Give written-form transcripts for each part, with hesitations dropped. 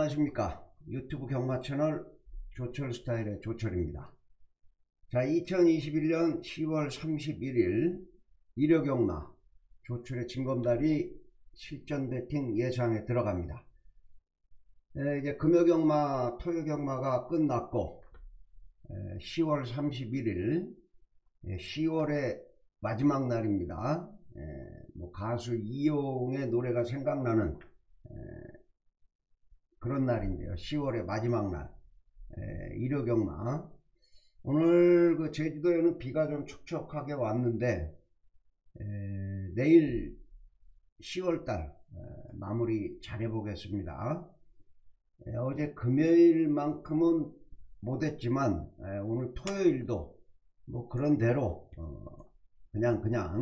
안녕하십니까. 유튜브 경마 채널 조철 스타일의 조철입니다. 자, 2021년 10월 31일 일요 경마 조철의 진검다리 실전 배팅 예상에 들어갑니다. 이제 금요 경마, 토요 경마가 끝났고 10월 31일 10월의 마지막 날입니다. 뭐 가수 이용의 노래가 생각나는 그런 날인데요. 10월의 마지막 날 일요 경마. 오늘 그 제주도에는 비가 좀 촉촉하게 왔는데 내일 10월달 마무리 잘 해보겠습니다. 어제 금요일만큼은 못했지만 오늘 토요일도 뭐 그런대로 그냥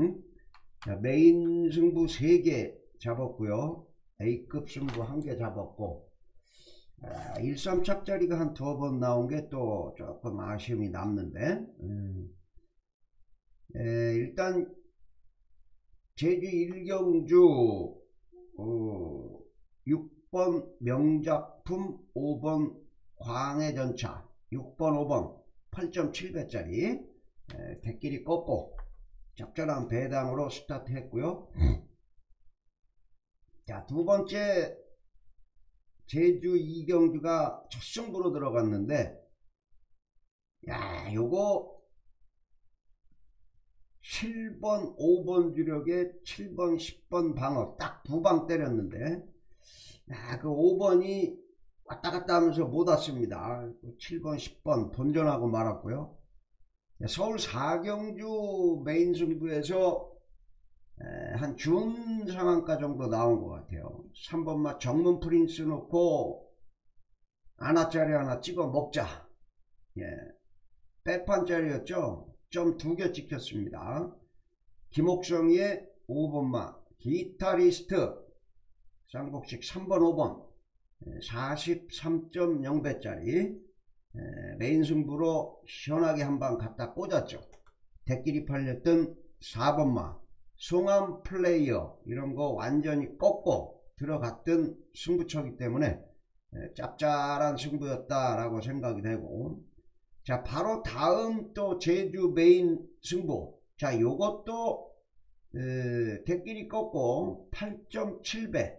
메인 승부 3개 잡았고요. A급 승부 1개 잡았고 1-3착짜리가 한 2번 나온 게 또 조금 아쉬움이 남는데 일단 제주 1경주 6번 명작품 5번 광해전차 6번 5번 8.7배짜리 대끼리 꺾고 적절한 배당으로 스타트 했고요. 자, 두번째 제주 2경주가 첫 승부로 들어갔는데 요거 7번 5번 주력에 7번 10번 방어 딱 2방 때렸는데 그 5번이 왔다갔다 하면서 못 왔습니다. 7번 10번 본전하고 말았고요. 서울 4경주 메인 승부에서 한 준 상한가 정도 나온 것 같아요. 3번마 정문 프린스 놓고 하나짜리 하나 찍어 먹자. 백판짜리였죠. 점 2개 찍혔습니다. 김옥성의 5번마 기타리스트 쌍복식 3번 5번 43.0배짜리 메인 승부로 시원하게 한방 갖다 꽂았죠. 대끼리 팔렸던 4번마 송암 플레이어 이런거 완전히 꺾고 들어갔던 승부처기 때문에 짭짤한 승부였다 라고 생각이 되고, 자 바로 다음 또 제주 메인 승부, 자 요것도 대끼리 꺾고 8.7배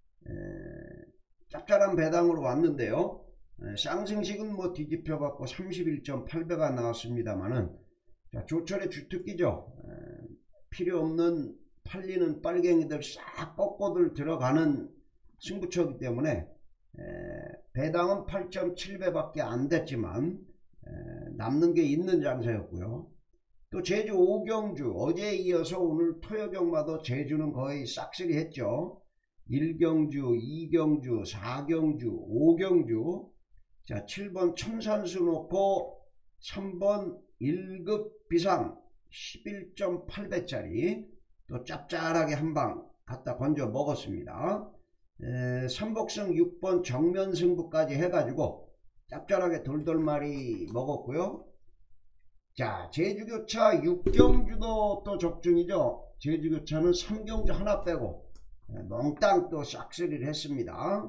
짭짤한 배당으로 왔는데요. 쌍승식은 뭐 뒤집혀 갖고 31.8배가 나왔습니다만은, 자 조철의 주특기죠. 필요없는 팔리는 빨갱이들 싹 꺾고들 들어가는 승부처이기 때문에 배당은 8.7배밖에 안 됐지만 남는 게 있는 장사였고요. 또 제주 5경주 어제에 이어서 오늘 토요 경마도 제주는 거의 싹쓸이 했죠. 1경주 2경주 4경주 5경주, 자 7번 첨산수 놓고 3번 1급 비상 11.8배짜리 또 짭짤하게 한방 갖다 건져 먹었습니다. 삼복승 6번 정면 승부까지 해가지고 짭짤하게 돌돌말이 먹었고요. 자 제주교차 6경주도 또 적중이죠. 제주교차는 3경주 하나 빼고 몽땅 또 싹쓸이를 했습니다.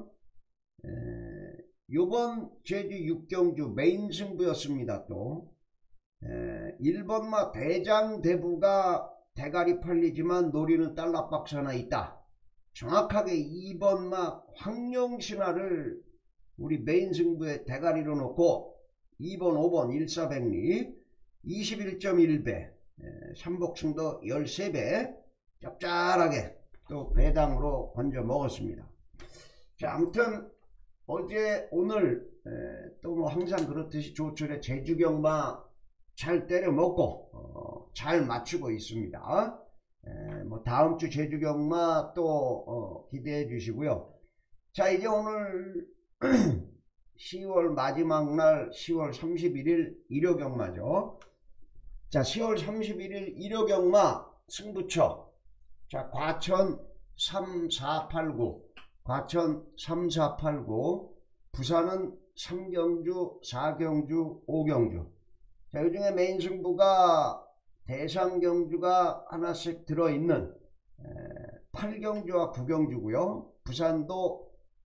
요번 제주 6경주 메인 승부였습니다. 또 1번마 대장대부가 대가리 팔리지만 노리는 달러박스 하나 있다. 정확하게 2번마 황룡신화를 우리 메인 승부에 대가리로 놓고 2번 5번 1사백리 21.1배 삼복승도 13배 짭짤하게 또 배당으로 건져 먹었습니다. 자 아무튼 어제 오늘 또 뭐 항상 그렇듯이 조철의 제주경마 잘 때려 먹고 잘 맞추고 있습니다. 뭐 다음주 제주경마 또 기대해 주시고요. 자 이제 오늘 10월 마지막 날 10월 31일 일요경마죠. 자 10월 31일 일요경마 승부처, 자 과천 3489 과천 3489 부산은 3경주 4경주 5경주. 자 요중에 메인 승부가 대상경주가 하나씩 들어있는 8경주와 9경주고요. 부산도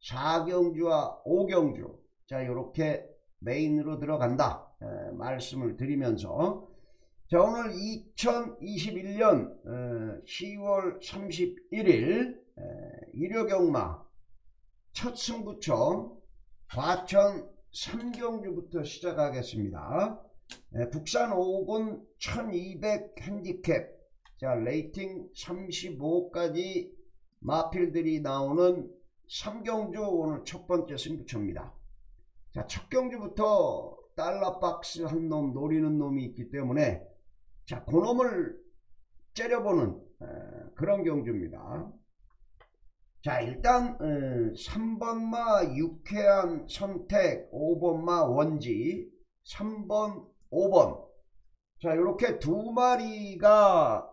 4경주와 5경주, 자 이렇게 메인으로 들어간다 말씀을 드리면서, 자 오늘 2021년 10월 31일 일요경마 첫 승부처 과천 3경주부터 시작하겠습니다. 국산 5군 1200 핸디캡, 자 레이팅 35까지 마필들이 나오는 3경주 오늘 첫 번째 승부처입니다. 자 첫 경주부터 달러박스 한 놈 노리는 놈이 있기 때문에 자 그놈을 째려보는 그런 경주입니다. 자 일단 3번마 유쾌한 선택, 5번마 원지, 3번 5번, 자 이렇게 두 마리가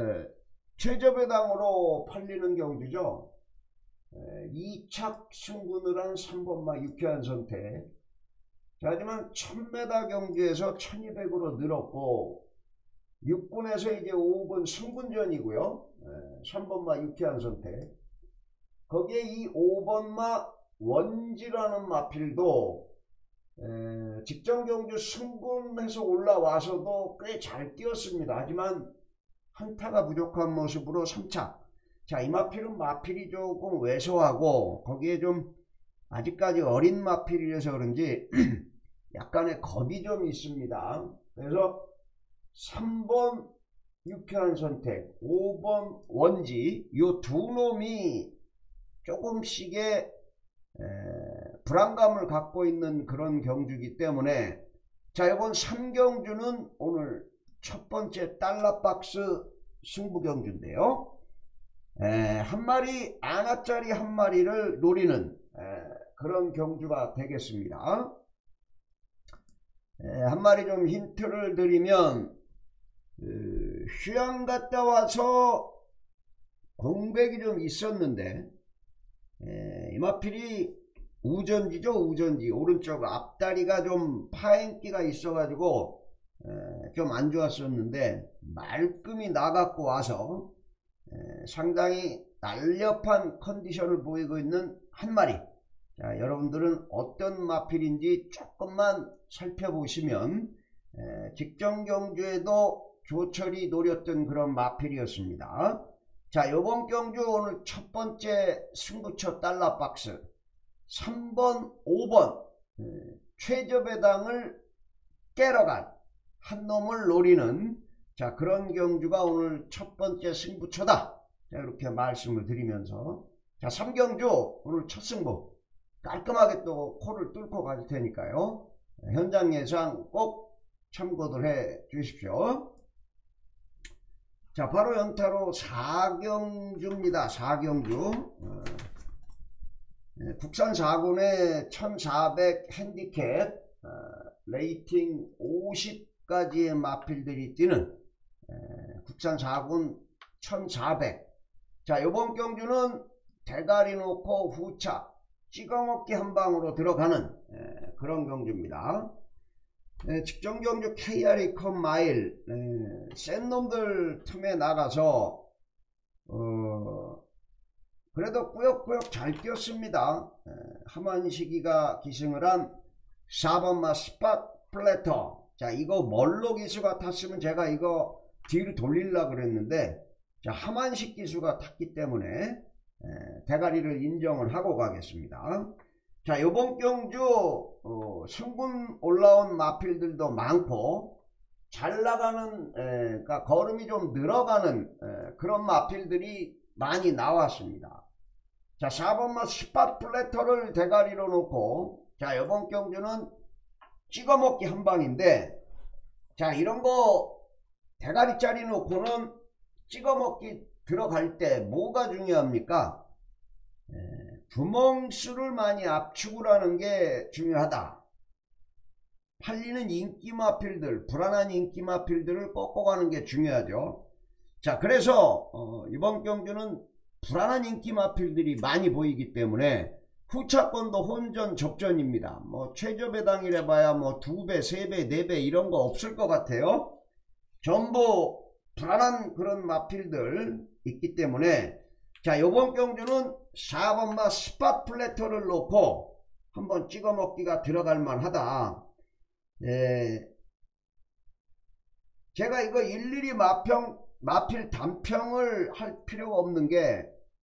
최저배당으로 팔리는 경주죠. 2착 승분을 한 3번마 유쾌한 선택, 자, 하지만 1000m 경주에서 1200으로 늘었고 6분에서 이제 5분 승분전이고요. 3번마 유쾌한 선택, 거기에 이 5번마 원지라는 마필도 직전 경주 승분해서 올라와서도 꽤 잘 뛰었습니다. 하지만 한타가 부족한 모습으로 3착. 자, 이 마필은 마필이 조금 왜소하고 거기에 좀 아직까지 어린 마필이라서 그런지 약간의 겁이 좀 있습니다. 그래서 3번 유쾌한 선택, 5번 원지, 요 두 놈이 조금씩의 불안감을 갖고 있는 그런 경주이기 때문에, 자 이번 3경주는 오늘 첫 번째 달러박스 승부 경주인데요. 한 마리 안아짜리 한 마리를 노리는 그런 경주가 되겠습니다. 한 마리 좀 힌트를 드리면, 휴양 갔다 와서 공백이 좀 있었는데 이 마필이 우전지죠. 우전지 오른쪽 앞다리가 좀 파행기가 있어 가지고 좀 안 좋았었는데 말끔히 나갖고 와서 상당히 날렵한 컨디션을 보이고 있는 한 마리. 자 여러분들은 어떤 마필인지 조금만 살펴보시면 직전 경주에도 조철이 노렸던 그런 마필이었습니다. 자 요번 경주 오늘 첫 번째 승부처 달러박스 3번 5번 최저배당을 깨러간 한 놈을 노리는 자 그런 경주가 오늘 첫 번째 승부처다. 자 이렇게 말씀을 드리면서, 자 3경주 오늘 첫 승부 깔끔하게 또 코를 뚫고 가실 테니까요. 현장 예상 꼭 참고들 해 주십시오. 자 바로 연타로 4경주입니다. 4경주 국산 4군의 1400 핸디캡, 레이팅 50까지의 마필들이 뛰는 국산 4군 1400. 자 요번 경주는 대가리 놓고 후차 찍어먹기 한 방으로 들어가는 그런 경주입니다. 직전 경주 KRA 컵 마일 센 놈들 틈에 나가서 그래도 꾸역꾸역 잘 뛰었습니다. 하만시기가 기승을 한 4번마 스팟 플래터. 자 이거 멀로 기수가 탔으면 제가 이거 뒤로 돌리려고 그랬는데, 자 하만식 기수가 탔기 때문에 대가리를 인정을 하고 가겠습니다. 자 요번 경주 승분 올라온 마필들도 많고 잘 나가는 그러니까 걸음이 좀 늘어가는 그런 마필들이 많이 나왔습니다. 자 4번마 스팟 플래터를 대가리로 놓고, 자 요번 경주는 찍어먹기 한 방인데, 자 이런거 대가리짜리 놓고는 찍어먹기 들어갈 때 뭐가 중요합니까? 구멍수를 많이 압축을 하는 게 중요하다. 팔리는 인기 마필들, 불안한 인기 마필들을 꺾고 가는 게 중요하죠. 자 그래서 이번 경주는 불안한 인기 마필들이 많이 보이기 때문에 후차권도 혼전 접전입니다. 뭐 최저배당이라 봐야 뭐 2배 3배 4배 이런 거 없을 것 같아요. 전부 불안한 그런 마필들 있기 때문에 자, 요번 경주는 4번마 스팟 플래터를 놓고 한번 찍어 먹기가 들어갈 만하다. 제가 이거 일일이 마필 단평을 할 필요가 없는 게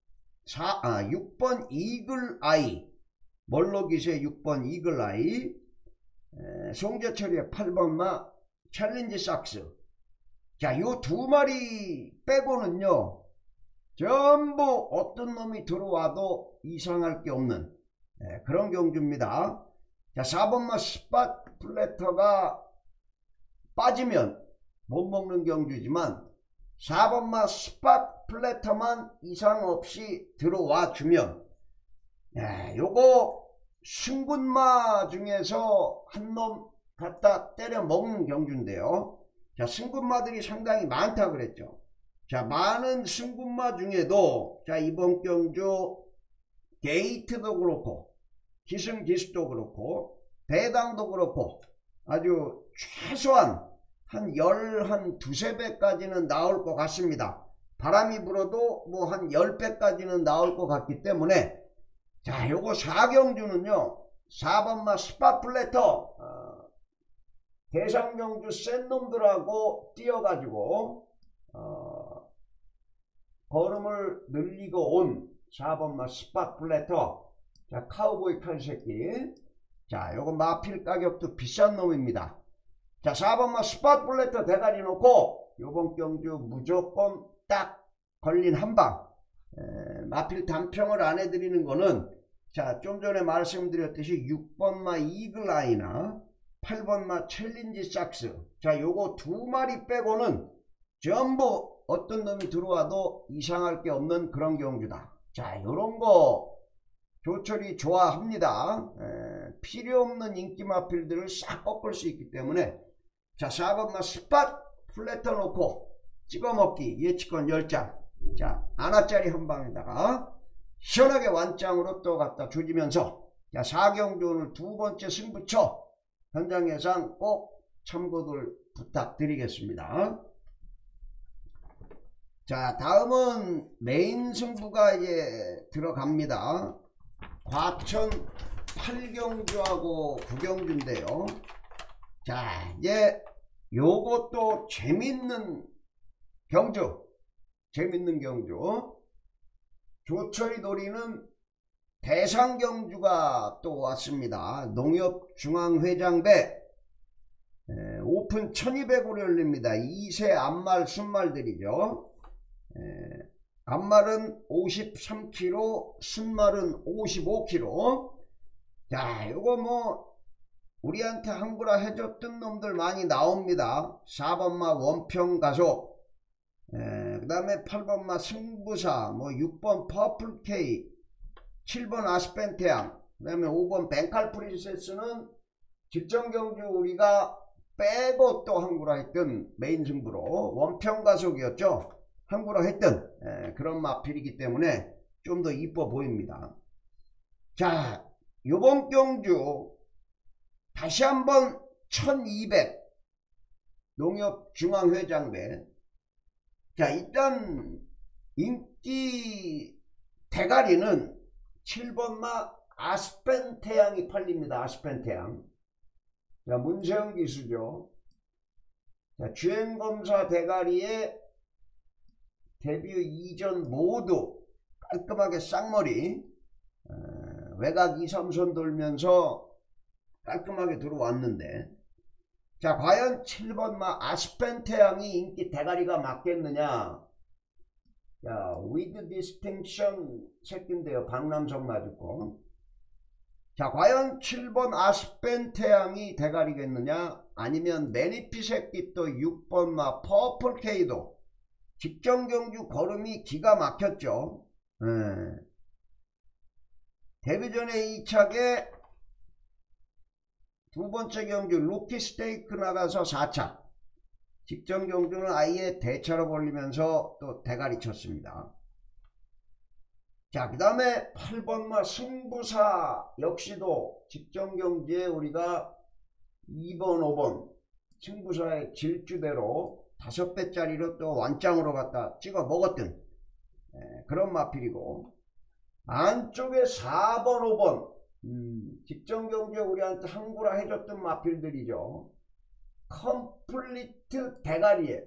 6번 이글 아이, 멀로기세 6번 이글 아이, 송재철이의 8번마 챌린지 삭스. 자, 요 두 마리 빼고는요, 전부 어떤 놈이 들어와도 이상할 게 없는 그런 경주입니다. 자, 4번마 스팟 플래터가 빠지면 못 먹는 경주지만 4번마 스팟 플래터만 이상 없이 들어와 주면 요거 승군마 중에서 한 놈 갖다 때려 먹는 경주인데요. 자, 승군마들이 상당히 많다 그랬죠. 자, 많은 승군마 중에도 자, 이번 경주 게이트도 그렇고 기승기수도 그렇고 배당도 그렇고 아주 최소한 한 두세 배까지는 나올 것 같습니다. 바람이 불어도 뭐 한 10배까지는 나올 것 같기 때문에 자, 요거 4경주는요 4번마 스팟 플래터 대상경주 센 놈들하고 뛰어가지고 걸음을 늘리고 온 4번마 스팟 플래터. 자, 카우보이 칼새끼. 자, 요거 마필 가격도 비싼 놈입니다. 자, 4번마 스팟 플래터 대가리 놓고 요번 경주 무조건 딱 걸린 한방. 마필 단평을 안 해드리는 거는 자, 좀 전에 말씀드렸듯이 6번마 이글아이나 8번마 챌린지 삭스. 자, 요거 두 마리 빼고는 전부 어떤 놈이 들어와도 이상할 게 없는 그런 경주다. 자, 요런 거 조철이 좋아합니다. 필요 없는 인기 마필들을 싹 꺾을 수 있기 때문에 자, 4번마 스팟 플래터 놓고 찍어먹기 예측권 10장. 자, 하나짜리 한 방에다가 시원하게 완장으로 또 갖다 조지면서 자, 4경주 오늘 두 번째 승부처 현장 예상 꼭 참고들 부탁드리겠습니다. 자, 다음은 메인 승부가 이제 들어갑니다. 과천 8경주하고 9경주인데요. 자, 이제 요것도 재밌는 경주. 조철이 노리는 대상경주가 또 왔습니다. 농협중앙회장배 오픈 1200으로 열립니다. 2세 암말 순말들이죠. 암말은 53kg, 순말은 55kg. 자, 요거 뭐 우리한테 항구라 해줬던 놈들 많이 나옵니다. 4번마 원평가속, 그 다음에 8번마 승부사, 뭐 6번 퍼플K, 7번 아스펜태양, 그 다음에 5번 뱅칼 프린세스는 직전경주 우리가 빼고 또 항구라 했던 메인 승부로 원평가속이었죠. 항구라 했던 그런 마필이기 때문에 좀 더 이뻐 보입니다. 자, 요번 경주 다시 한번 1200 농협중앙회장배. 자, 일단 인기 대가리는 7번마 아스펜태양이 팔립니다. 아스펜태양. 자, 문세영 기수죠. 자, 주행검사 대가리에 데뷔 이전 모두 깔끔하게 쌍머리, 외곽 2, 3선 돌면서 깔끔하게 들어왔는데, 자, 과연 7번마 아스펜태양이 인기 대가리가 맞겠느냐. 자, with distinction 새끼인데요. 박남성 맞았고. 자, 과연 7번 아스펜태양이 대가리겠느냐, 아니면 매니피 새끼 또 6번마 퍼플케이도 직전경주 걸음이 기가 막혔죠. 데뷔 전에 2차게 두 번째 경주 루키 스테이크 나가서 4차, 직전 경주는 아예 대차로 벌리면서 또 대가리 쳤습니다. 자, 그 다음에 8번마 승부사 역시도 직전 경주에 우리가 2번 5번 승부사의 질주대로 5배짜리로 또 완장으로 갖다 찍어 먹었던 그런 마필이고, 안쪽에 4번 5번 직전 경주에 우리한테 항구라 해줬던 마필들이죠. 컴플리트 대가리에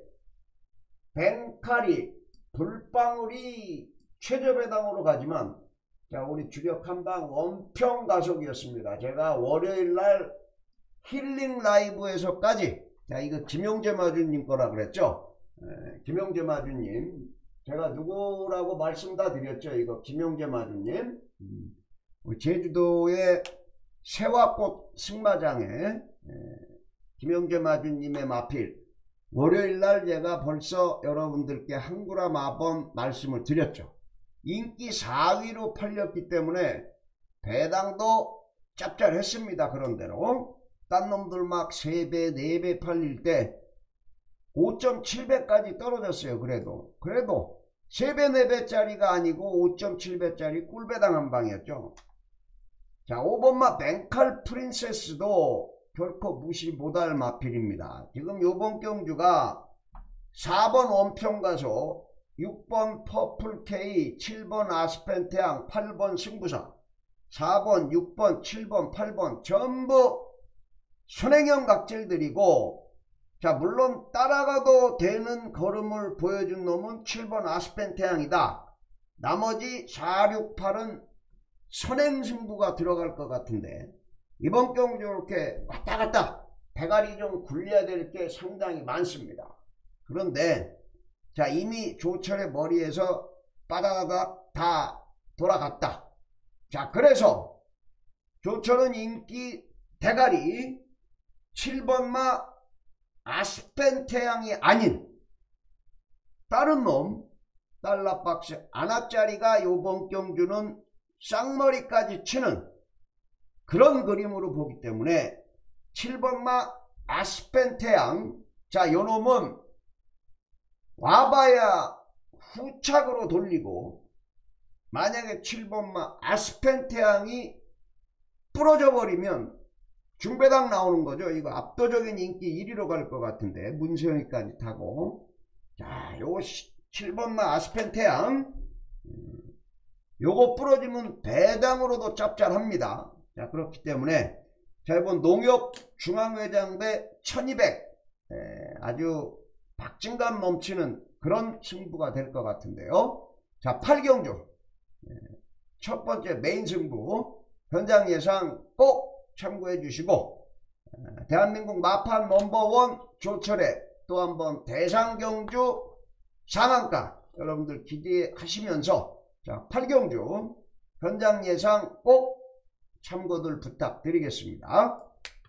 뱅카리 불방울이 최저배당으로 가지만, 자, 우리 주력 한방 원평 가속이었습니다. 제가 월요일날 힐링 라이브에서까지, 자, 이거 김용재 마주님 거라 그랬죠. 김용재 마주님, 제가 누구라고 말씀 다 드렸죠. 이거 김용재 마주님, 우리 제주도의 세화꽃 승마장에 김용재 마주님의 마필, 월요일날 제가 벌써 여러분들께 항구라 마번 말씀을 드렸죠. 인기 4위로 팔렸기 때문에 배당도 짭짤했습니다. 그런대로 딴 놈들 막 3배 4배 팔릴 때 5.7배까지 떨어졌어요. 그래도 3배 4배짜리가 아니고 5.7배짜리 꿀배당 한 방이었죠. 자, 5번마 뱅칼 프린세스도 결코 무시 못할 마필입니다. 지금 요번 경주가 4번 원평가소, 6번 퍼플K, 7번 아스펜테앙, 8번 승부사, 4번 6번 7번 8번 전부 선행형 각질들이고, 자, 물론 따라가도 되는 걸음을 보여준 놈은 7번 아스펜테앙이다. 나머지 4, 6, 8은 선행승부가 들어갈 것 같은데, 이번 경주 이렇게 왔다갔다 대가리 좀 굴려야 될 게 상당히 많습니다. 그런데 자, 이미 조철의 머리에서 빠다다닥 다 돌아갔다. 자, 그래서 조철은 인기 대가리 7번마 아스펜테앙이 아닌 다른 놈 달러박스 아나짜리가 요번 경주는 쌍머리까지 치는 그런 그림으로 보기 때문에 7번마 아스펜테앙, 자, 요놈은 와봐야 후착으로 돌리고, 만약에 7번마 아스펜테앙이 부러져 버리면 중배당 나오는 거죠. 이거 압도적인 인기 1위로 갈 것 같은데, 문세영이까지 타고. 자, 요거 7번마 아스펜테앙, 요거 부러지면 배당으로도 짭짤합니다. 자, 그렇기 때문에 자, 이번 농협 중앙회장배 1200, 아주 박진감 넘치는 그런 승부가 될 것 같은데요. 자, 8경주 첫 번째 메인 승부 현장 예상 꼭 참고해 주시고, 대한민국 마판 넘버원 조철의 또 한번 대상경주 상한가 여러분들 기대하시면서, 자, 8경주 현장 예상 꼭 참고들 부탁드리겠습니다.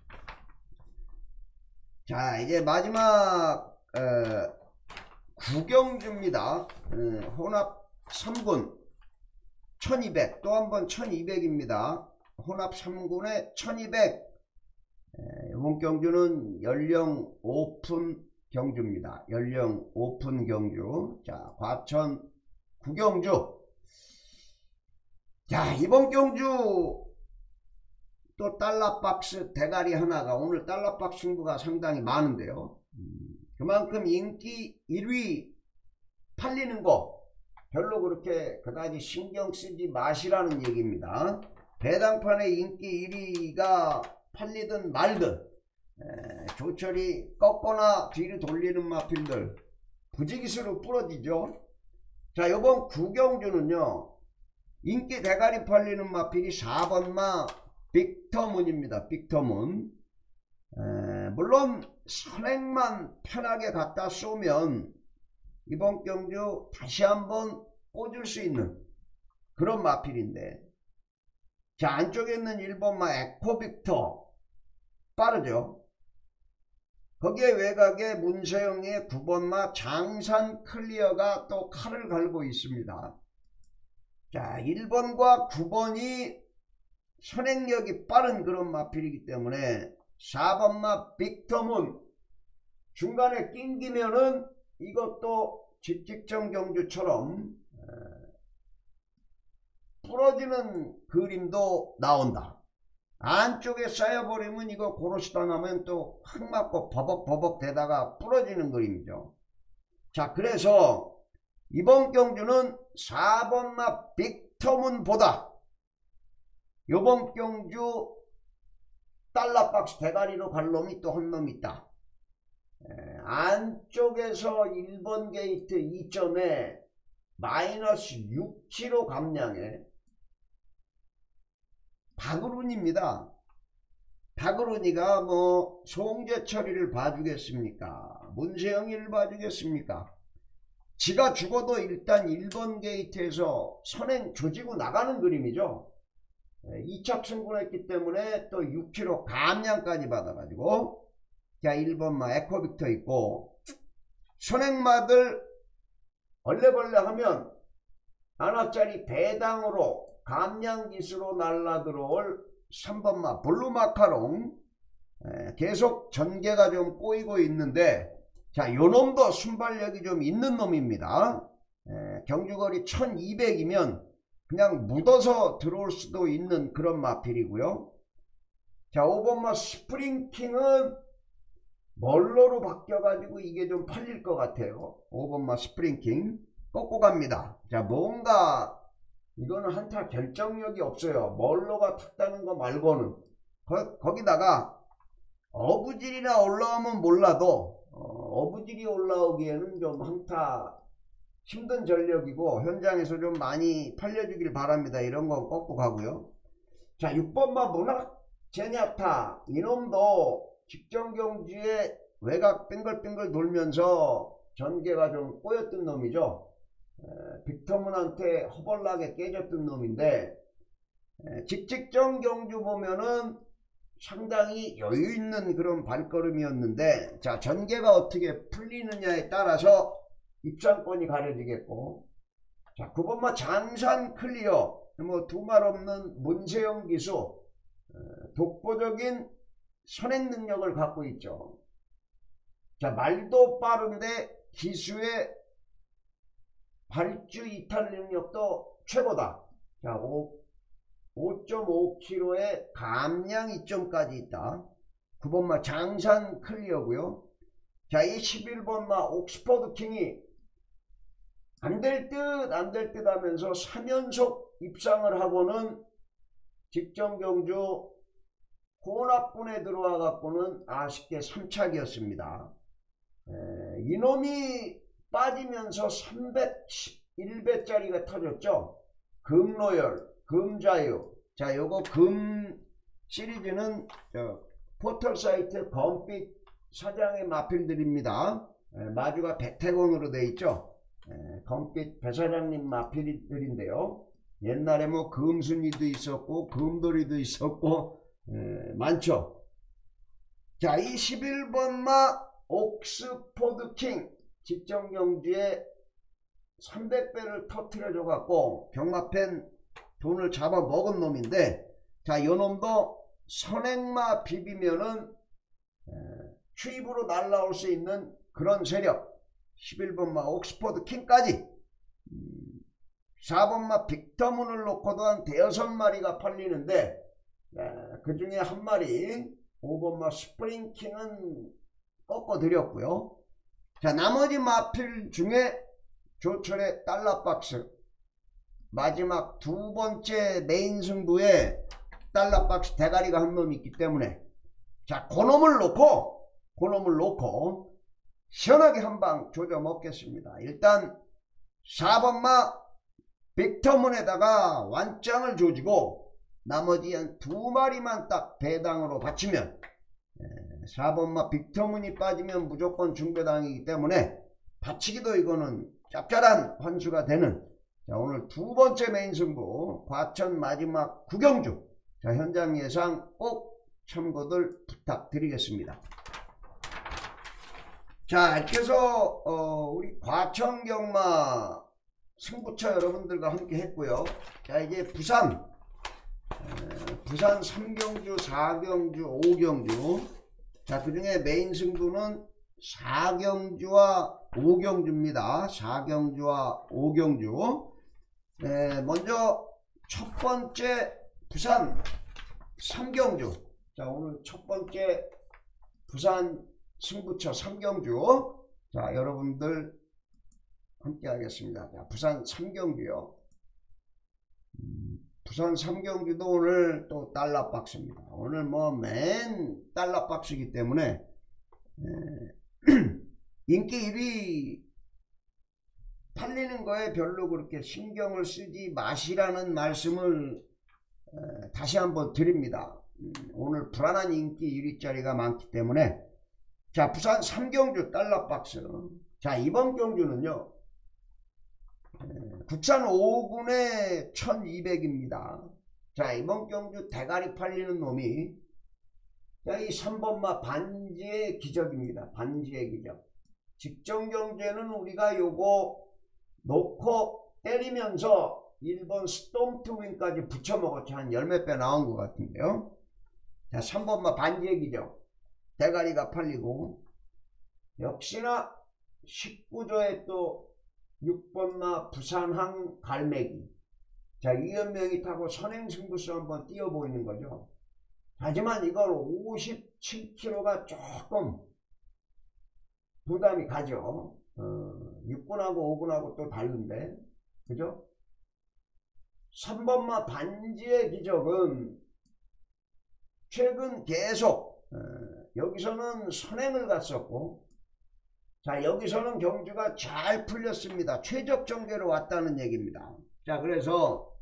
자, 이제 마지막 9경주입니다. 혼합 3군 1200, 또 한번 1200입니다. 혼합 3군에 1200. 이번 경주는 연령 오픈 경주입니다. 연령 오픈 경주. 자, 과천 9경주. 자, 이번 경주 또 달러박스 대가리 하나가, 오늘 달러박스 승부가 상당히 많은데요. 그만큼 인기 1위 팔리는 거 별로 그렇게 그다지 신경 쓰지 마시라는 얘기입니다. 배당판에 인기 1위가 팔리든 말든 조철이 꺾거나 뒤를 돌리는 마필들 부지기수로 부러지죠. 자, 이번 9경주는요 인기 대가리 팔리는 마필이 4번마 빅터문입니다. 빅터문. 물론 선행만 편하게 갖다 쏘면 이번 경주 다시 한번 꽂을 수 있는 그런 마필인데, 자, 안쪽에 있는 1번마 에코빅터 빠르죠. 거기에 외곽에 문세영의 9번마 장산 클리어가 또 칼을 갈고 있습니다. 자, 1번과 9번이 선행력이 빠른 그런 마필이기 때문에 4번마 빅터문 중간에 낑기면은 이것도 직직전 경주처럼 부러지는 그림도 나온다. 안쪽에 쌓여버리면 이거 고로시 당하면 또 확 맞고 버벅버벅 되다가 부러지는 그림이죠. 자, 그래서 이번 경주는 4번마 빅터문보다 요번 경주 달러박스 대가리로 갈 놈이 또 한 놈 있다. 안쪽에서 1번 게이트 2점에 마이너스 6kg 감량에 박으룬입니다. 박으룬이가 뭐 송재철이를 봐주겠습니까? 문세영이를 봐주겠습니까? 지가 죽어도 일단 1번 게이트에서 선행 조지고 나가는 그림이죠. 2차 승분했기 때문에 또 6kg 감량까지 받아가지고 자 1번마 에코빅터 있고 선행마들 얼레벌레 하면 하나짜리 배당으로 감량기수로 날라들어올 3번마 블루마카롱 계속 전개가 좀 꼬이고 있는데 자 요놈도 순발력이 좀 있는 놈입니다. 경주거리 1200이면 그냥 묻어서 들어올 수도 있는 그런 마필이고요. 자 5번마 스프링킹은 멀로로 바뀌어가지고 이게 좀 팔릴 것 같아요. 5번마 스프링킹 꺾고 갑니다. 자 뭔가 이거는 한타 결정력이 없어요. 멀로가 탔다는 거 말고는. 거기다가 어부질이나 올라오면 몰라도 어부질이 올라오기에는 좀 한타 힘든 전력이고 현장에서 좀 많이 팔려주길 바랍니다. 이런 건 꺾고 가고요. 자 6번마 문학 제냐타 이놈도 직전 경주에 외곽 빙글빙글 돌면서 전개가 좀 꼬였던 놈이죠. 빅터문한테 허벌나게 깨졌던 놈인데 직직전 경주 보면은 상당히 여유있는 그런 발걸음이었는데 자 전개가 어떻게 풀리느냐에 따라서 입상권이 가려지겠고 자 9번마 장산 클리어 뭐 두말 없는 문세영 기수 독보적인 선행 능력을 갖고 있죠. 자 말도 빠른데 기수의 발주 이탈 능력도 최고다. 자 5.5kg의 감량 2점까지 있다. 9번마 장산 클리어고요. 자 이 11번마 옥스퍼드 킹이 안될 듯 안 될 듯 하면서 3연속 입상을 하고는 직전 경주 혼합군에 들어와 갖고는 아쉽게 3착이었습니다. 이놈이 빠지면서 311배짜리가 터졌죠. 금로열, 금자유. 자 요거 금 시리즈는 포털 사이트 검빛 사장의 마필들입니다. 마주가 백태곤으로 되어 있죠. 검빛 배사장님 마필들인데요. 옛날에 뭐 금순이도 있었고 금돌이도 있었고 많죠. 자 이 11번마 옥스포드 킹 직전 경주에 300배를 터트려줘 갖고 경마팬 돈을 잡아 먹은 놈인데 자 요놈도 선행마 비비면은 추입으로 날라올 수 있는 그런 세력 11번마 옥스포드 킹까지 4번마 빅터문을 놓고도 한 5-6마리가 팔리는데 그 중에 한 마리 5번마 스프링킹은 꺾어드렸고요. 자 나머지 마필 중에 조철의 달러박스 마지막 두 번째 메인 승부에 달러박스 대가리가 한 놈이 있기 때문에 자 그놈을 놓고 시원하게 한방 조져 먹겠습니다. 일단 4번마 빅터문에다가 완장을 조지고 나머지 한 2마리만 딱 배당으로 바치면 4번마 빅터문이 빠지면 무조건 중배당이기 때문에 바치기도 이거는 짭짤한 환수가 되는 자 오늘 두 번째 메인 승부 과천 마지막 구경주 자 현장 예상 꼭 참고들 부탁드리겠습니다. 자 이렇게 해서 우리 과천 경마 승부처 여러분들과 함께 했고요. 자 이제 부산 3경주 4경주 5경주 자 그중에 메인 승부는 4경주와 5경주입니다. 4경주와 5경주 먼저 첫 번째 부산 3경주 자 오늘 첫 번째 부산 승부처 3경주 자 여러분들 함께 하겠습니다. 자, 부산 3경주요. 부산 3경주도 오늘 또 달러 박스입니다. 오늘 뭐 맨 달러 박스이기 때문에 인기 1위 팔리는 거에 별로 그렇게 신경을 쓰지 마시라는 말씀을 다시 한번 드립니다. 오늘 불안한 인기 1위짜리가 많기 때문에. 자, 부산 3경주 달러 박스. 자, 이번 경주는요, 국산 5군에 1200입니다. 자, 이번 경주 대가리 팔리는 놈이, 자, 이 3번마 반지의 기적입니다. 반지의 기적. 직전 경주에는 우리가 요거 놓고 때리면서 1번 스톰투윈까지 붙여 먹었죠. 한 열 몇 배 나온 것 같은데요. 자, 3번마 반지의 기적. 대가리가 팔리고, 역시나 19조에 또 6번마 부산항 갈매기. 자, 유연명이 타고 선행승부수 한번 띄워보이는 거죠. 하지만 이걸 57kg가 조금 부담이 가죠. 6군하고 5군하고 또 다른데, 그죠? 3번마 반지의 기적은 최근 계속 여기서는 선행을 갔었고, 자, 여기서는 경주가 잘 풀렸습니다. 최적 정계로 왔다는 얘기입니다. 자, 그래서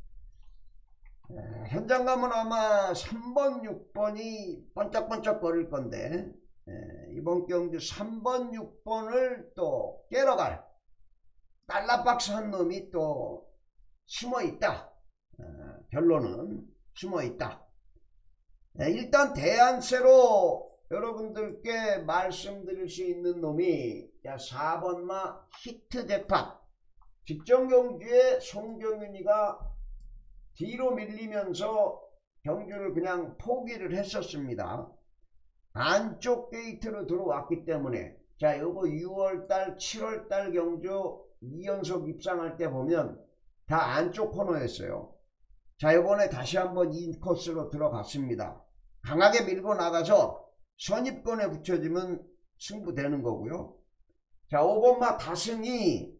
현장 가면 아마 3번 6번이 번쩍번쩍 거릴 건데, 이번 경주 3번 6번을 또 깨러갈 달러박스 한 놈이 또 숨어있다. 결론은 숨어있다. 일단 대안세로 여러분들께 말씀드릴 수 있는 놈이 4번마 히트잭팟. 직전 경주에 송경윤이가 뒤로 밀리면서 경주를 그냥 포기를 했었습니다. 안쪽 게이트로 들어왔기 때문에. 자, 요거 6월달 7월달 경주 2연속 입상할 때 보면 다 안쪽 코너였어요. 자, 요번에 다시 한번 인코스로 들어갔습니다. 강하게 밀고 나가서 선입권에 붙여지면 승부되는 거고요. 자, 5번마 다승이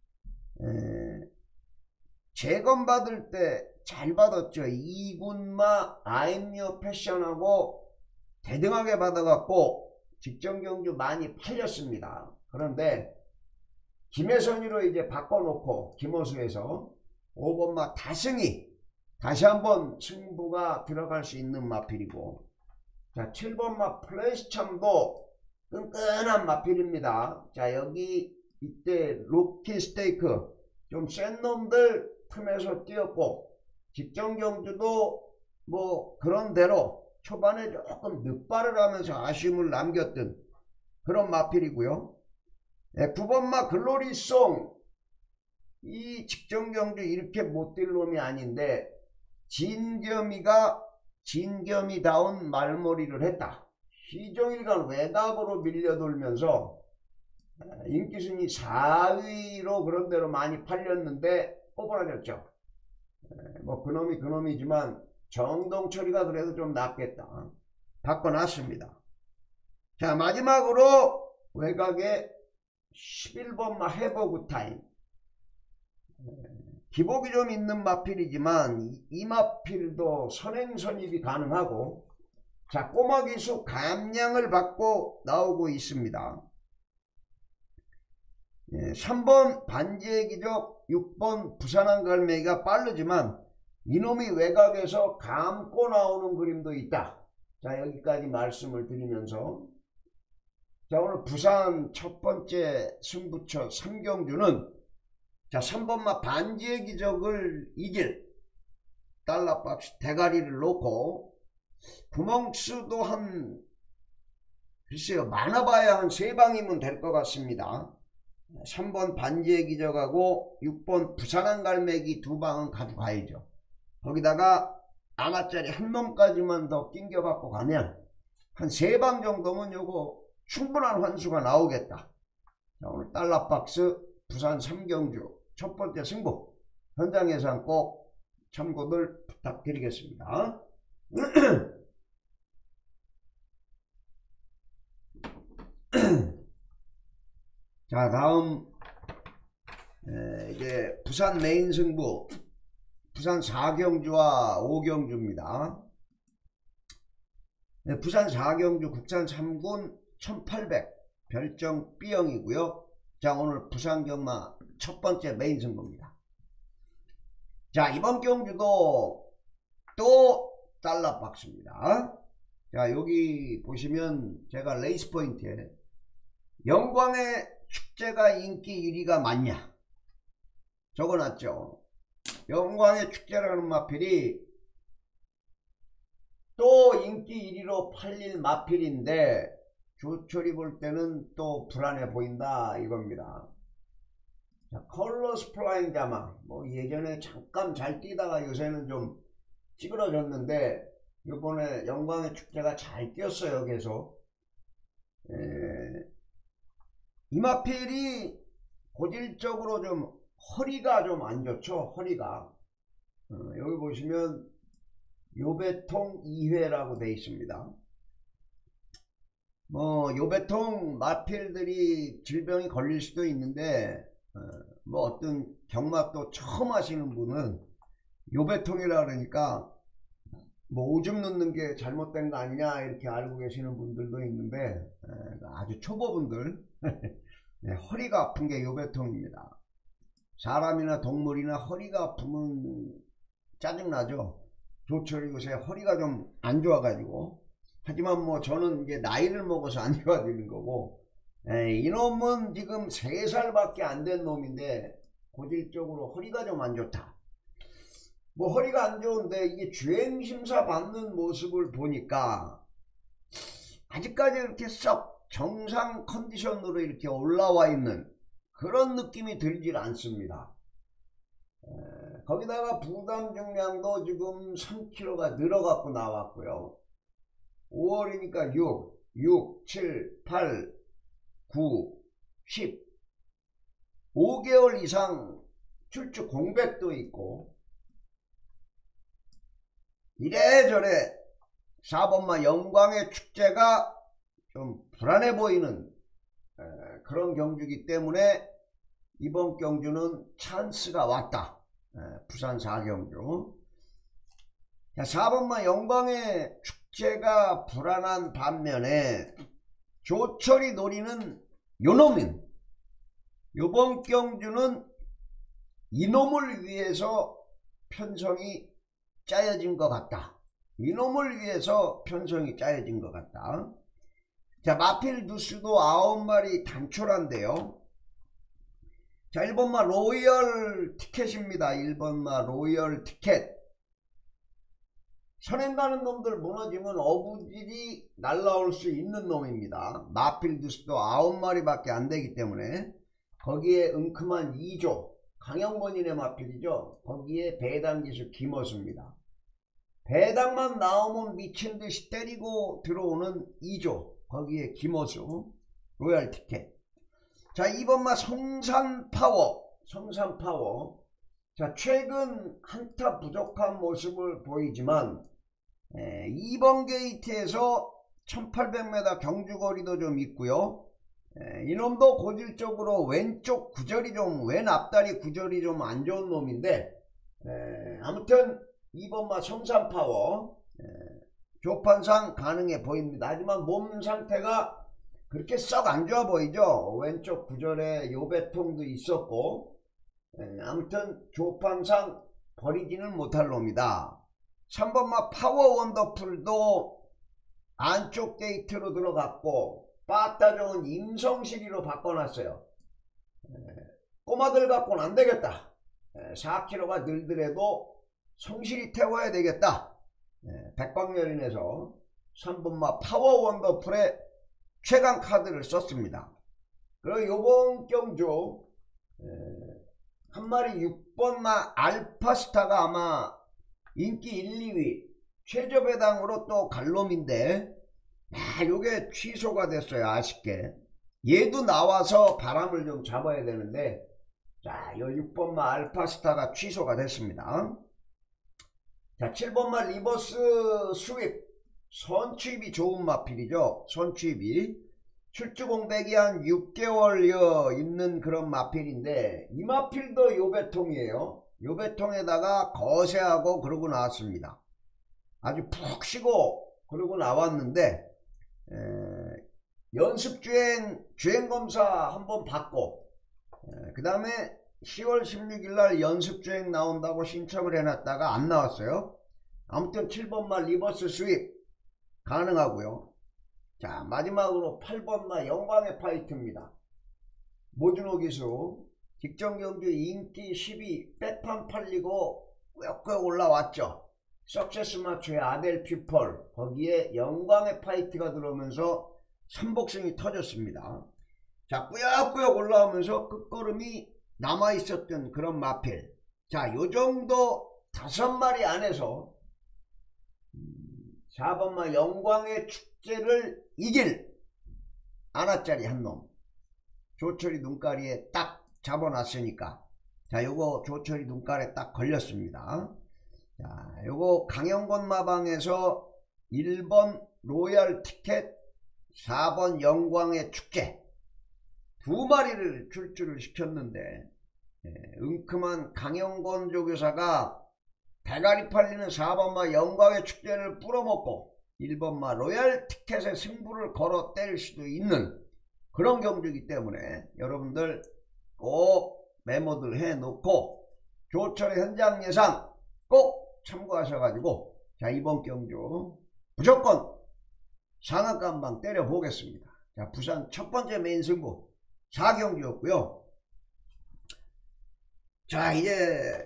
재검받을 때 잘 받았죠. 2군마 아임유 패션하고 대등하게 받아갖고 직전 경주 많이 팔렸습니다. 그런데 김혜선이로 이제 바꿔놓고 김호수에서 5번마 다승이 다시 한번 승부가 들어갈 수 있는 마필이고, 자, 7번마 플래시참도 끈끈한 마필입니다. 자, 여기 이때 로키 스테이크 좀 센 놈들 틈에서 뛰었고, 직전 경주도 뭐 그런대로 초반에 조금 늦발을 하면서 아쉬움을 남겼던 그런 마필이고요. 9번마 글로리송, 이 직전 경주 이렇게 못 뛸 놈이 아닌데 진겸이다운 말머리를 했다. 시종일관 외곽으로 밀려돌면서 인기순위 4위로 그런대로 많이 팔렸는데 꼬부라졌죠. 뭐 그놈이지만 정동철이가 그래도 좀 낫겠다. 바꿔놨습니다. 자, 마지막으로 외곽에 11번마 해버굿타임. 기복이 좀 있는 마필이지만 이 마필도 선행선입이 가능하고, 자, 꼬마기수 감량을 받고 나오고 있습니다. 3번 반지의 기적, 6번 부산항 갈매기가 빠르지만 이놈이 외곽에서 감고 나오는 그림도 있다. 자, 여기까지 말씀을 드리면서, 자, 오늘 부산 첫 번째 승부처 3경주는 자, 3번마 반지의 기적을 이길 달러박스 대가리를 놓고 구멍수도 글쎄요, 많아봐야 한 3방이면 될 것 같습니다. 3번 반지의 기적하고 6번 부산항 갈매기 2방은 가져가야죠. 거기다가 아마짜리 한 놈까지만 더 낑겨갖고 가면 한 3방 정도면 요거 충분한 환수가 나오겠다. 자, 오늘 달러박스 부산 3경주 첫 번째 승부 현장 예상 꼭 참고들 부탁드리겠습니다. 자, 다음 이제 부산 메인 승부, 부산 4경주와 5경주입니다. 부산 4경주 국산 3군 1800 별정 B형이고요. 자, 오늘 부산 경마 첫 번째 메인 승부입니다. 자, 이번 경주도 또 달러박스입니다. 자, 여기 보시면 제가 레이스 포인트에 영광의 축제가 인기 1위가 맞냐 적어놨죠. 영광의 축제라는 마필이 또 인기 1위로 팔릴 마필인데 조철이 볼 때는 또 불안해 보인다 이겁니다. 자, 컬러스 플라잉 자마 뭐 예전에 잠깐 잘 뛰다가 요새는 좀 찌그러졌는데 이번에 영광의 축제가 잘 뛰었어요. 계속 이 마필이 고질적으로 좀 허리가 좀 안 좋죠. 허리가 여기 보시면 요배통 2회라고 되어 있습니다. 뭐 요배통 마필들이 질병이 걸릴 수도 있는데 뭐 어떤 경마도 처음 하시는 분은 요배통이라 그러니까 뭐 오줌 넣는 게 잘못된 거 아니냐 이렇게 알고 계시는 분들도 있는데 아주 초보분들 허리가 아픈 게 요배통입니다. 사람이나 동물이나 허리가 아프면 짜증나죠. 조철이 요새 허리가 좀 안 좋아가지고 하지만 뭐 저는 이제 나이를 먹어서 안 좋아지는 거고 이놈은 지금 3살밖에 안 된 놈인데 고질적으로 허리가 좀 안 좋다. 뭐 허리가 안 좋은데 이게 주행심사 받는 모습을 보니까 아직까지 이렇게 썩 정상 컨디션으로 이렇게 올라와 있는 그런 느낌이 들질 않습니다. 거기다가 부담 중량도 지금 3kg가 늘어갖고 나왔고요. 5월이니까 6, 7, 8, 9, 10 5개월 이상 출주 공백도 있고 이래저래 4번마 영광의 축제가 좀 불안해 보이는 그런 경주이기 때문에 이번 경주는 찬스가 왔다. 부산 4경주. 자, 4번마 영광의 축제가 불안한 반면에 조철이 노리는 요놈인 요번 경주는 이놈을 위해서 편성이 짜여진 것 같다. 이놈을 위해서 편성이 짜여진 것 같다. 자, 마필 두수도 9마리 단촐한데요. 자, 1번마 로열 티켓입니다. 1번마 로열 티켓. 선행 가는 놈들 무너지면 어부질이 날라올 수 있는 놈입니다. 마필 두수도 9마리밖에 안 되기 때문에 거기에 은큼한 2조 강영권인의 마필이죠. 거기에 배당기수 김어수입니다. 배당만 나오면 미친듯이 때리고 들어오는 2조 거기에 김어수 로얄 티켓. 자, 2번마 성산파워. 자, 최근 한타 부족한 모습을 보이지만 2번 게이트에서 1800m 경주거리도 좀 있고요. 이놈도 고질적으로 왼쪽 구절이 좀 왼 앞다리 구절이 좀 안 좋은 놈인데 아무튼 2번마 성산파워 조판상 가능해 보입니다. 하지만 몸 상태가 그렇게 썩 안 좋아 보이죠. 왼쪽 구절에 요배통도 있었고 아무튼 조판상 버리지는 못할 놈이다. 3번마 파워 원더풀도 안쪽 게이트로 들어갔고 빠따 좋은 임성시리로 바꿔놨어요. 꼬마들 갖고는 안 되겠다. 4kg가 늘더라도 성실히 태워야 되겠다. 백광열인에서 3번마 파워 원더풀에 최강 카드를 썼습니다. 그리고 요번 경주 한 마리 6번마 알파스타가 아마 인기 1, 2위 최저배당으로 또 갈놈인데 요게 취소가 됐어요. 아쉽게. 얘도 나와서 바람을 좀 잡아야 되는데 자, 요 6번마 알파스타가 취소가 됐습니다. 자, 7번마 리버스 스윕 선취입이 좋은 마필이죠. 선취입이 출주 공백이 한 6개월여 있는 그런 마필인데, 이 마필도 요배통이에요. 요배통에다가 거세하고 그러고 나왔습니다. 아주 푹 쉬고 그러고 나왔는데, 주행검사 한번 받고, 그 다음에 10월 16일날 연습주행 나온다고 신청을 해놨다가 안 나왔어요. 아무튼 7번마 리버스 스윕 가능하고요. 자, 마지막으로 8번마 영광의 파이트입니다. 모준호 기수 직전경주 인기 10위 백판 팔리고 꾸역꾸역 올라왔죠. 석세스 마초의 아델 퓨펄, 거기에 영광의 파이트가 들어오면서 선복승이 터졌습니다. 자, 꾸역꾸역 올라오면서 끝걸음이 남아있었던 그런 마필. 자, 요정도 5마리 안에서 4번마 영광의 축제를 이길 아나짜리 한 놈. 조철이 눈가리에 딱 잡아놨으니까. 자, 요거 조철이 눈가리에 딱 걸렸습니다. 자, 요거 강영권 마방에서 1번 로얄 티켓, 4번 영광의 축제 2마리를 출주를 시켰는데, 은큼한 강영권 조교사가 대가리 팔리는 4번마 영광의 축제를 뿌려먹고 1번마 로얄 티켓의 승부를 걸어 때릴 수도 있는 그런 경주이기 때문에 여러분들 꼭 메모들 해놓고 조철의 현장 예상 꼭 참고하셔가지고, 자, 이번 경주 무조건 상한가 한방 때려 보겠습니다. 자, 부산 첫 번째 메인 승부 4경주였고요. 자, 이제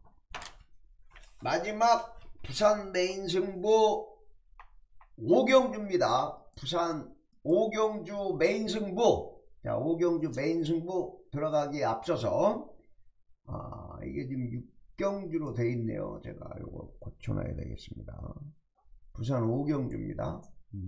마지막 부산 메인 승부 5경주입니다. 부산 5경주 메인 승부. 자, 5경주 메인 승부 들어가기에 앞서서, 이게 지금 6경주로 돼 있네요. 제가 이거 고쳐놔야 되겠습니다. 부산 5경주입니다.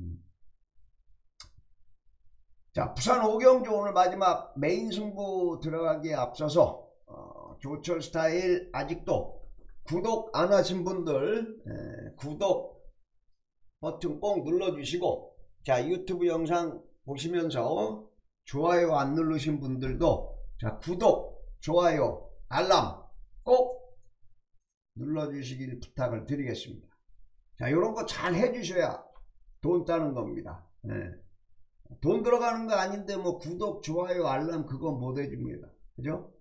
자, 부산 5경주 오늘 마지막 메인 승부 들어가기에 앞서서, 조철 스타일 아직도 구독 안 하신 분들, 구독 버튼 꼭 눌러주시고, 자, 유튜브 영상 보시면서 좋아요 안 누르신 분들도, 자, 구독, 좋아요, 알람 꼭 눌러주시길 부탁을 드리겠습니다. 자, 요런 거 잘 해주셔야 돈 따는 겁니다. 돈 들어가는 거 아닌데 뭐 구독, 좋아요, 알람 그거 못 해줍니다. 그죠?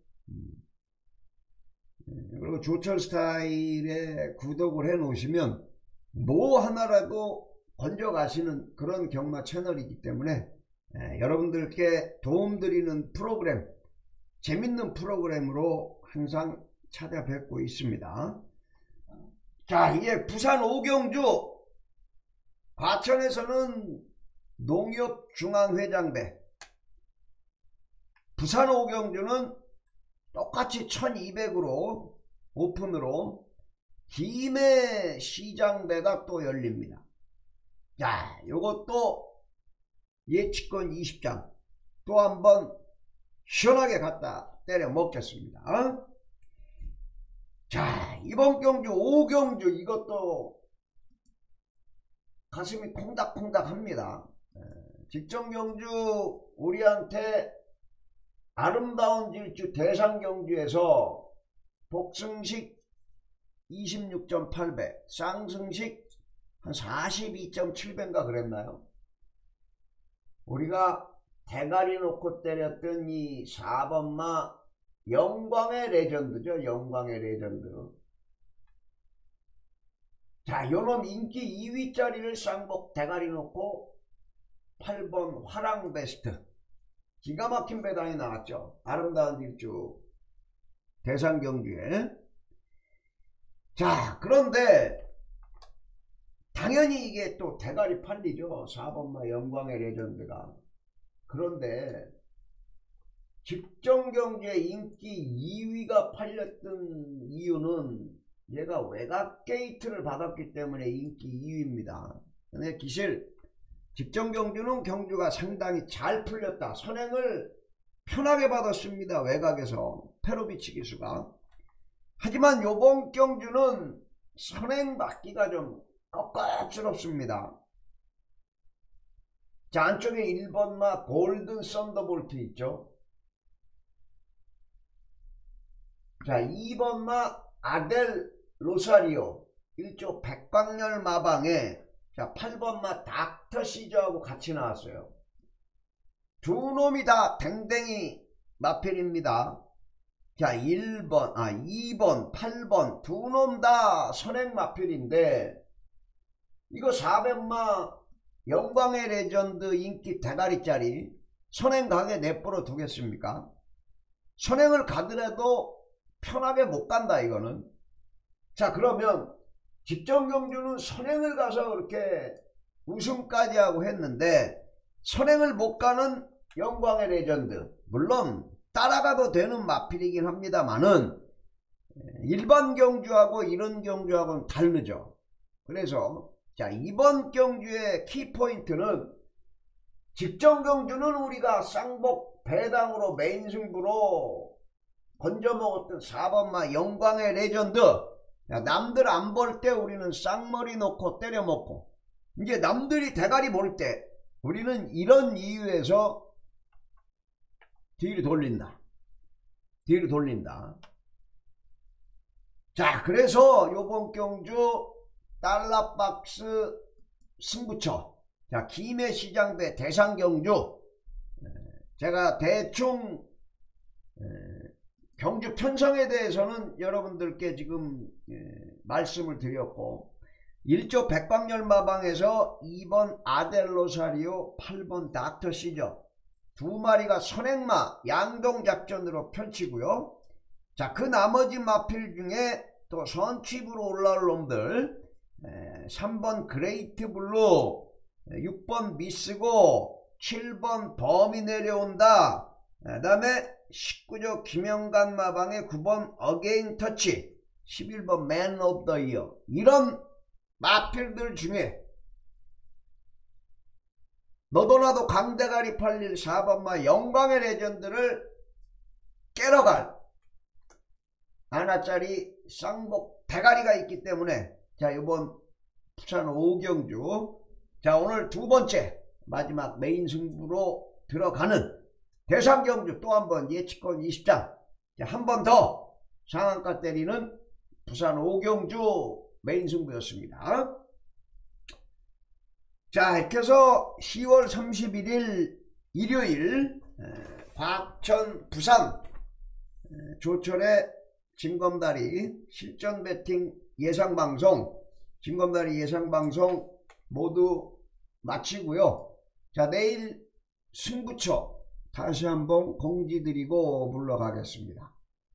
그리고 조철 스타일에 구독을 해 놓으시면 뭐 하나라도 건져가시는 그런 경마 채널이기 때문에, 여러분들께 도움드리는 프로그램, 재밌는 프로그램으로 항상 찾아뵙고 있습니다. 자, 이게 부산 5경주 과천에서는 농협중앙회장배, 부산 5경주는 똑같이 1200으로 오픈으로 김해 시장배가 또 열립니다. 자, 요것도 예치권 20장 또 한번 시원하게 갖다 때려 먹겠습니다. 자, 이번 경주 5경주 이것도 가슴이 콩닥콩닥 합니다. 직전 경주 우리한테 아름다운 질주 대상경주에서 복승식 26.8배, 쌍승식 한 42.7배인가 그랬나요? 우리가 대가리 놓고 때렸던 이 4번마 영광의 레전드죠. 영광의 레전드. 자, 요놈 인기 2위짜리를 쌍복 대가리 놓고 8번 화랑베스트 기가 막힌 배당이 나왔죠. 아름다운 질주 대상경주에. 자, 그런데 당연히 이게 또 대가리 팔리죠. 4번마 영광의 레전드가. 그런데 직전경주에 인기 2위가 팔렸던 이유는 얘가 외곽 게이트를 받았기 때문에 인기 2위입니다. 근데 기실 직전경주는 경주가 상당히 잘 풀렸다. 선행을 편하게 받았습니다. 외곽에서 페로비치 기수가. 하지만 요번 경주는 선행 받기가 좀 꺽꺽스럽습니다. 자, 안쪽에 1번마 골든 썬더볼트 있죠. 자, 2번마 아델 로사리오 1조 백광열 마방에 자 8번마 닥터 시저하고 같이 나왔어요. 두 놈이 다 댕댕이 마필입니다. 자 2번 8번 두 놈 다 선행 마필인데 이거 400마 영광의 레전드 인기 대가리짜리 선행 가게 내버려 두겠습니까? 선행을 가더라도 편하게 못 간다 이거는. 자 그러면 직전경주는 선행을 가서 그렇게 우승까지 하고 했는데 선행을 못 가는 영광의 레전드 물론 따라가도 되는 마필이긴 합니다만은 일반 경주하고 이런 경주하고는 다르죠. 그래서 자 이번 경주의 키포인트는 직전 경주는 우리가 쌍복 배당으로 메인 승부로 건져먹었던 4번마 영광의 레전드 남들 안 볼 때 우리는 쌍머리 놓고 때려먹고 이제 남들이 대가리 볼 때 우리는 이런 이유에서 뒤로 돌린다. 자 그래서 요번 경주 달러박스 승부처 자 김해시장배 대상경주 제가 대충 경주 편성에 대해서는 여러분들께 지금 말씀을 드렸고 1조 백광열 마방에서 2번 아델로사리오 8번 닥터 시저 두 마리가 선행마 양동작전으로 펼치고요. 자 그 나머지 마필 중에 또 선취부로 올라올 놈들 3번 그레이트 블루 6번 미스고 7번 범이 내려온다. 그 다음에 19조 김영관 마방의 9번 어게인 터치 11번 맨 오브 더 이어 이런 마필들 중에 너도나도 강대가리 팔릴 4번마 영광의 레전드를 깨러갈 하나짜리 쌍복 대가리가 있기 때문에 자 이번 부산 5경주 자 오늘 두 번째 마지막 메인 승부로 들어가는 대상경주 또 한번 예측권 20장 한 번 더 상한가 때리는 부산 5경주 메인 승부였습니다. 자 이렇게 해서 10월 31일 일요일 과천 부산 조철의 진검다리 실전 배팅 예상방송 진검다리 예상방송 모두 마치고요. 자 내일 승부처 다시 한번 공지드리고 물러가겠습니다.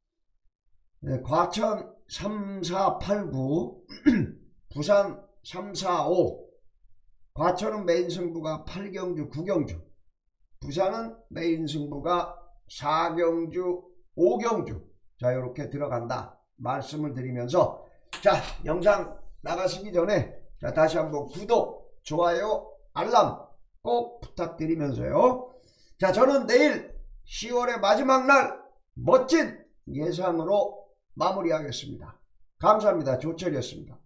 과천 3489 부산 345 과천은 메인 승부가 8경주 9경주 부산은 메인 승부가 4경주 5경주 자 이렇게 들어간다 말씀을 드리면서 자 영상 나가시기 전에 자 다시 한번 구독 좋아요 알람 꼭 부탁드리면서요. 자 저는 내일 10월의 마지막 날 멋진 예상으로 마무리하겠습니다. 감사합니다. 조철이었습니다.